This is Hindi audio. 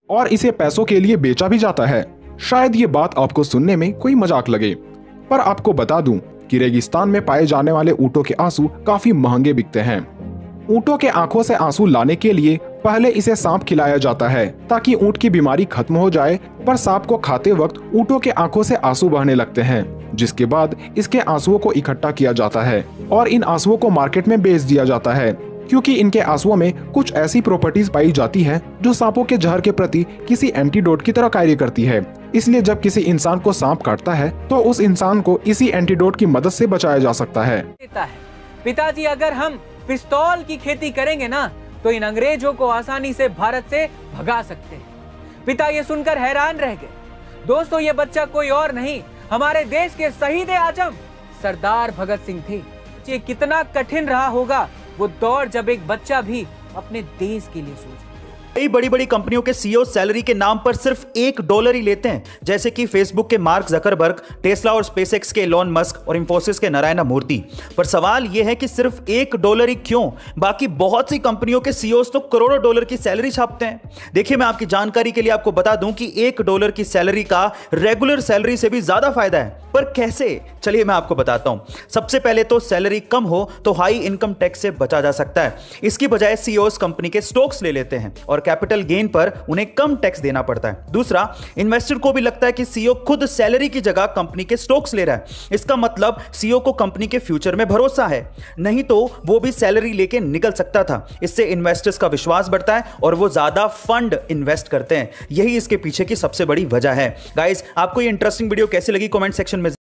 और इसे पैसों के लिए बेचा भी जाता है। शायद ये बात आपको सुनने में कोई मजाक लगे, पर आपको बता दूं कि रेगिस्तान में पाए जाने वाले ऊँटों के आंसू काफी महंगे बिकते हैं। ऊँटों के आंखों से आंसू लाने के लिए पहले इसे सांप खिलाया जाता है ताकि ऊँट की बीमारी खत्म हो जाए, पर सांप को खाते वक्त ऊँटों के आंखों से आंसू बहने लगते हैं, जिसके बाद इसके आंसुओं को इकट्ठा किया जाता है और इन आंसुओं को मार्केट में बेच दिया जाता है, क्योंकि इनके आंसुओं में कुछ ऐसी प्रॉपर्टीज पाई जाती है जो सांपों के जहर के प्रति किसी एंटीडोट की तरह कार्य करती है। इसलिए जब किसी इंसान को सांप काटता है तो उस इंसान को इसी एंटीडोट की मदद से बचाया जा सकता है। पिताजी, अगर हम पिस्तौल की खेती करेंगे ना तो इन अंग्रेजों को आसानी से भारत से भगा सकते हैं। पिता ये सुनकर हैरान रह गए। दोस्तों, ये बच्चा कोई और नहीं, हमारे देश के शहीद आजम सरदार भगत सिंह थे। ये कितना कठिन रहा होगा वो दौर जब एक बच्चा भी अपने देश के लिए सोचे। कई बड़ी बड़ी कंपनियों के सीईओ सैलरी के नाम पर सिर्फ $1 ही लेते हैं, जैसे कि फेसबुक के मार्क जकरबर्ग, टेस्ला और स्पेसएक्स के एलोन मस्क और इंफोसिस के नारायण मूर्ति। पर सवाल यह है कि सिर्फ $1 ही क्यों? बाकी बहुत सी कंपनियों के सीईओ तो करोड़ों डॉलर की सैलरी छापते हैं। देखिए, मैं आपकी जानकारी के लिए आपको बता दूं कि $1 की सैलरी का रेगुलर सैलरी से भी ज्यादा फायदा है। पर कैसे? चलिए मैं आपको बताता हूं। सबसे पहले तो सैलरी कम हो तो हाई इनकम टैक्स से बचा जा सकता है। इसकी बजाय सीईओ कंपनी के स्टॉक्स ले लेते हैं और कैपिटल गेन पर उन्हें कम टैक्स देना पड़ता है। दूसरा, इन्वेस्टर को भी लगता है कि सीईओ खुद सैलरी की जगह कंपनी के स्टॉक्स ले रहा है। इसका मतलब सीईओ को कंपनी के फ्यूचर में भरोसा है, नहीं तो वो भी सैलरी लेके निकल सकता था। इससे इन्वेस्टर्स का विश्वास बढ़ता है और वो ज्यादा फंड इन्वेस्ट करते हैं। यही इसके पीछे की सबसे बड़ी वजह है। गाइस, आपको ये इंटरेस्टिंग वीडियो कैसी लगी कमेंट सेक्शन में